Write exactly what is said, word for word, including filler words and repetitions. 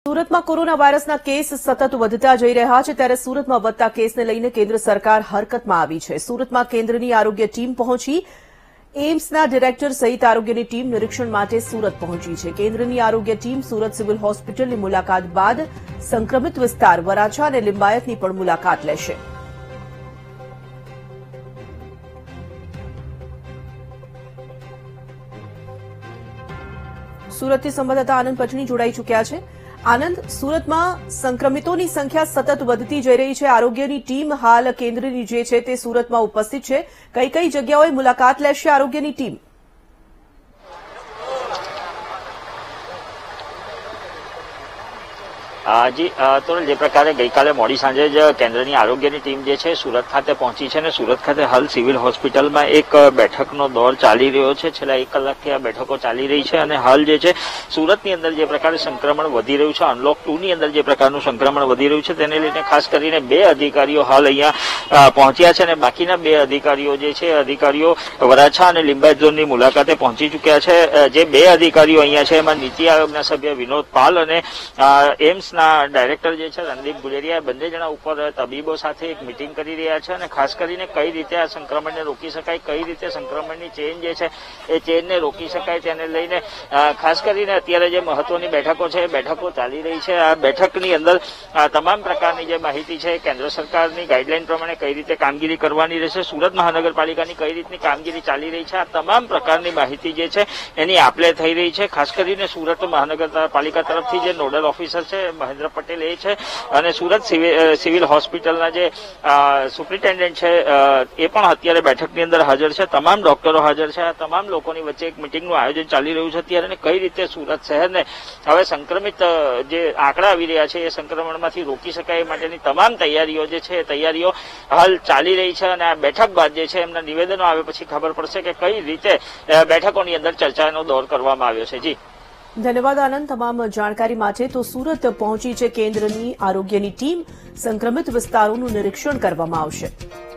સુરતમાં કોરોના વાયરસના કેસ સતત વધતા જઈ રહ્યા છે ત્યારે સુરતમાં વધતા કેસને લઈને કેન્દ્ર સરકાર હરકતમાં આવી છે। સુરતમાં કેન્દ્રની આરોગ્ય ટીમ પહોંચી એમ્સના ડિરેક્ટર સહિત આરોગ્યની ટીમ નિરીક્ષણ માટે સુરત પહોંચી છે। કેન્દ્રની આરોગ્ય ટીમ સુરત સિવિલ હોસ્પિટલની મુલાકાત બાદ સંક્રમિત વિસ્તાર વરાછા અને લિંબાયતની પણ મુલાકાત લેશે। સુરતથી સંવાદદાતા આનંદ પટણી જોડાઈ ચૂક્યા છે। આનંદ, સુરતમાં સંક્રમિતોની સંખ્યા સતત વધતી જઈ રહી છે। આરોગ્યની ટીમ હાલ કેન્દ્રની જે છે તે સુરતમાં ઉપસ્થિત છે। કઈ કઈ જગ્યાઓએ મુલાકાત લેશે આરોગ્યની ટીમ? જી તો જે પ્રકારે ગઈકાલે મોડી સાંજે જ કેન્દ્રની આરોગ્યની ટીમ જે છે સુરત ખાતે પહોંચી છે અને સુરત ખાતે હાલ સિવિલ હોસ્પિટલમાં એક બેઠકનો દોર ચાલી રહ્યો છે। છેલ્લા એક કલાકથી આ બેઠકો ચાલી રહી છે અને હાલ જે છે સુરતની અંદર જે પ્રકારે સંક્રમણ વધી રહ્યું છે, અનલોક ટુ ની અંદર જે પ્રકારનું સંક્રમણ વધી રહ્યું છે તેને લઈને ખાસ કરીને બે અધિકારીઓ હાલ અહીંયા પહોંચ્યા છે અને બાકીના બે અધિકારીઓ જે છે અધિકારીઓ વરાછા અને લિંબાયત ઝોનની મુલાકાતે પહોંચી ચૂક્યા છે। જે બે અધિકારીઓ અહીંયા છે એમાં નીતિ આયોગના સભ્ય વિનોદ પાલ અને એમ્સ ડાયરેક્ટર જે છે રણદીપ ગુલેરિયા બંને જણા ઉપર તબીબો સાથે એક મિટિંગ કરી રહ્યા છે અને ખાસ કરીને કઈ રીતે આ સંક્રમણને રોકી શકાય, કઈ રીતે સંક્રમણની ચેન જે છે એ ચેનને રોકી શકાય તેને લઈને ખાસ કરીને અત્યારે જે મહત્વની બેઠકો છે એ બેઠકો ચાલી રહી છે। આ બેઠકની અંદર તમામ પ્રકારની જે માહિતી છે કેન્દ્ર સરકારની ગાઈડલાઈન પ્રમાણે કઈ રીતે કામગીરી કરવાની રહેશે, સુરત મહાનગરપાલિકાની કઈ રીતની કામગીરી ચાલી રહી છે, આ તમામ પ્રકારની માહિતી જે છે એની આપલે થઈ રહી છે। ખાસ કરીને સુરત મહાનગરપાલિકા તરફથી જે નોડલ ઓફિસર છે મહેન્દ્ર પટેલ એ છે અને સુરત સિવિલ હોસ્પિટલના જે સુપ્રિન્ટેન્ડન્ટ છે એ પણ અત્યારે બેઠકની અંદર હાજર છે। તમામ ડોક્ટરો હાજર છે। આ તમામ લોકોની વચ્ચે એક મિટિંગનું આયોજન ચાલી રહ્યું છે ત્યારે કઈ રીતે સુરત શહેરને હવે સંક્રમિત જે આંકડા આવી રહ્યા છે એ સંક્રમણમાંથી રોકી શકાય એ માટેની તમામ તૈયારીઓ જે છે એ તૈયારીઓ હાલ ચાલી રહી છે અને આ બેઠક બાદ જે છે એમના નિવેદનો આવે પછી ખબર પડશે કે કઈ રીતે બેઠકોની અંદર ચર્ચાનો દોર કરવામાં આવ્યો છે। જી ધન્યવાદ આનંદ તમામ જાણકારી માટે। તો સુરત પહોંચી છે કેન્દ્રની આરોગ્યની ટીમ, સંક્રમિત વિસ્તારોનું નિરીક્ષણ કરવામાં આવશે।